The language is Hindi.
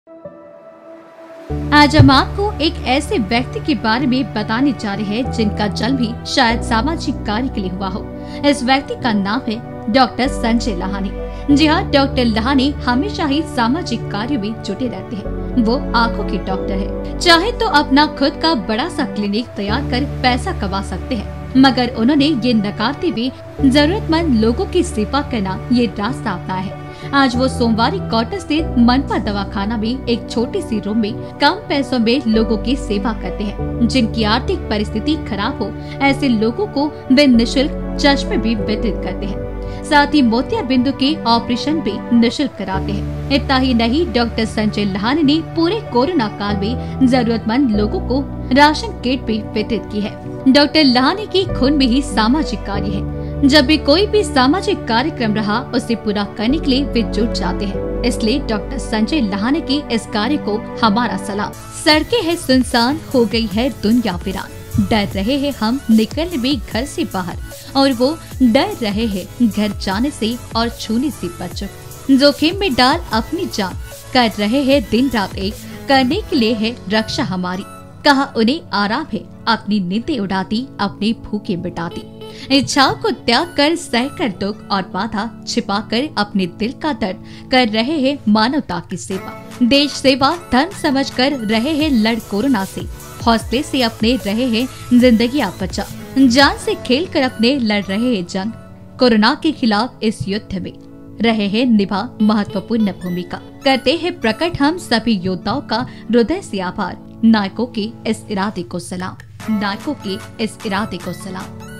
आज हम आपको एक ऐसे व्यक्ति के बारे में बताने जा रहे हैं जिनका जन्म भी शायद सामाजिक कार्य के लिए हुआ हो। इस व्यक्ति का नाम है डॉक्टर संजय लहानी। जी हाँ, डॉक्टर लहानी हमेशा ही सामाजिक कार्यों में जुटे रहते हैं। वो आंखों के डॉक्टर है। चाहे तो अपना खुद का बड़ा सा क्लिनिक तैयार कर पैसा कमा सकते हैं, मगर उन्होंने ये नकारते हुए जरूरतमंद लोगों की सेवा करना ये रास्ता अपनाया है। आज वो सोमवारी क्वार्टर स्थित मनपा दवाखाना में एक छोटी सी रूम में कम पैसों में लोगों की सेवा करते हैं। जिनकी आर्थिक परिस्थिति खराब हो, ऐसे लोगों को वे निशुल्क चश्मे भी वितरित करते हैं। साथ ही मोतिया बिंदु के ऑपरेशन भी निशुल्क कराते हैं। इतना ही नहीं, डॉक्टर संजय लहानी ने पूरे कोरोना काल में जरूरतमंद लोगों को राशन किट भी वितरित की है। डॉक्टर लहानी की खून में ही सामाजिक कार्य है। जब भी कोई भी सामाजिक कार्यक्रम रहा, उसे पूरा करने के लिए वे जुट जाते हैं। इसलिए डॉक्टर संजय लहानी के इस कार्य को हमारा सलाम। सड़कें हैं सुनसान, हो गई है दुनिया वीरान। डर रहे हैं हम निकलने में घर से बाहर, और वो डर रहे हैं घर जाने से और छूने से बचकर। जोखिम में डाल अपनी जान, कर रहे हैं दिन रात एक, करने के लिए है रक्षा हमारी। कहा उन्हें आराम है, अपनी नींदें उड़ाती, अपने भूखे मिटाती। इच्छाओं को त्याग कर, सहकर दुख और बाधा छिपाकर अपने दिल का दर्द कर रहे हैं मानवता की सेवा। देश सेवा धर्म समझकर रहे हैं लड़ कोरोना से, हौसले से अपने रहे हैं जिंदगी बचा। जान से खेल कर अपने लड़ रहे हैं जंग, कोरोना के खिलाफ इस युद्ध में रहे हैं निभा महत्वपूर्ण भूमिका। करते हैं प्रकट हम सभी योद्धाओं का हृदय से आभार। नायकों के इस इरादे को सलाम, नायकों के इस इरादे को सलाम।